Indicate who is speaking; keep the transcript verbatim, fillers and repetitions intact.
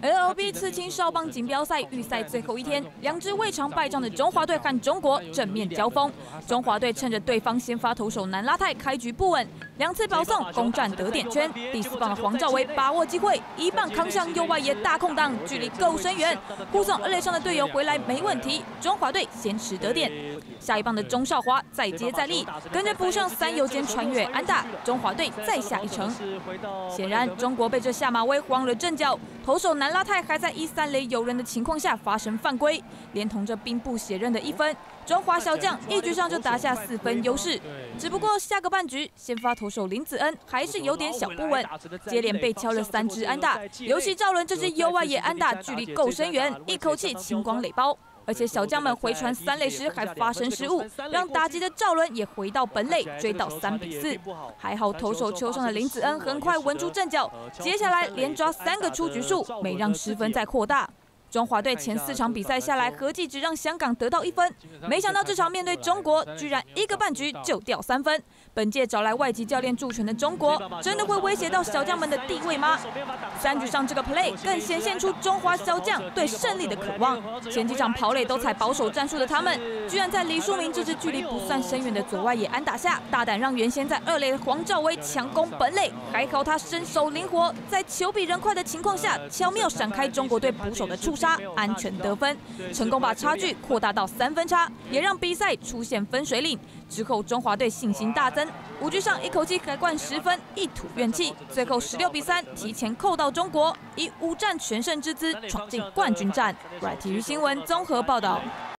Speaker 1: L L B 刺青少棒锦标赛预赛最后一天，两支未尝败仗的中华队和中国正面交锋。中华队趁着对方先发投手南拉泰开局不稳，两次保送攻占得点圈。第四棒的黄兆威把握机会，一棒扛向右外野大空档，距离够深远，护送二垒上的队友回来没问题。中华队先持得点。下一棒的钟少华再接再厉，跟着补上三游间穿越安打，中华队再下一城。显然，中国被这下马威慌了阵脚，投手南拉泰还在一三垒有人的情况下发生犯规，连同着兵不血刃的一分，中华小将一局上就打下四分优势。只不过下个半局，先发投手林子恩还是有点小不稳，接连被敲了三支安打，尤其赵伦这支右外野安打距离够深远，一口气清光垒包。而且小将们回传三垒时还发生失误，让打击的赵伦也回到本垒，追到三比四。还好投手球上的林子恩很快稳住阵脚，接下来连抓三个出局数，没让失分再扩大。中华队前四场比赛下来，合计只让香港得到一分，没想到这场面对中国，居然一个半局就掉三分。本届找来外籍教练助拳的中国，真的会威胁到小将们的地位吗？三局上这个 play 更显现出中华小将对胜利的渴望。前几场跑垒都采保守战术的他们，居然在李书明这支距离不算深远的左外野安打下，大胆让原先在二垒的黄兆威强攻本垒，还好他身手灵活，在球比人快的情况下，巧妙闪开中国队捕手的触杀，安全得分，成功把差距扩大到三分差，也让比赛出现分水岭。之后中华队信心大增，五局上一口气改冠十分，一吐怨气，最后十六比三提前扣到中国，以五战全胜之姿闯进冠军战。R I T 体育新闻综合报道。